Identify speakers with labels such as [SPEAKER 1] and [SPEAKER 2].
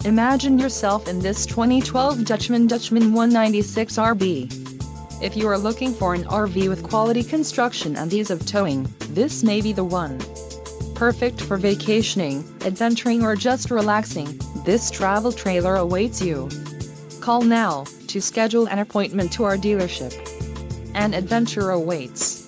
[SPEAKER 1] Imagine yourself in this 2012 Dutchmen 196RB. If you are looking for an RV with quality construction and ease of towing, this may be the one. Perfect for vacationing, adventuring or just relaxing, this travel trailer awaits you. Call now to schedule an appointment to our dealership. An adventure awaits.